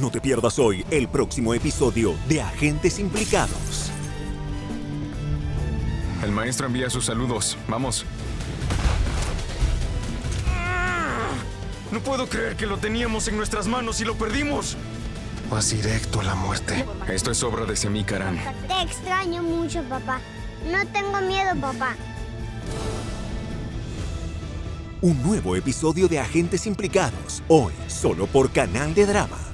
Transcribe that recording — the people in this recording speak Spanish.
No te pierdas hoy el próximo episodio de Agentes Implicados. El maestro envía sus saludos. Vamos. No puedo creer que lo teníamos en nuestras manos y lo perdimos. Vas directo a la muerte. Esto es obra de Semí Karan. Te extraño mucho, papá. No tengo miedo, papá. Un nuevo episodio de Agentes Implicados, hoy solo por Canal de Drama.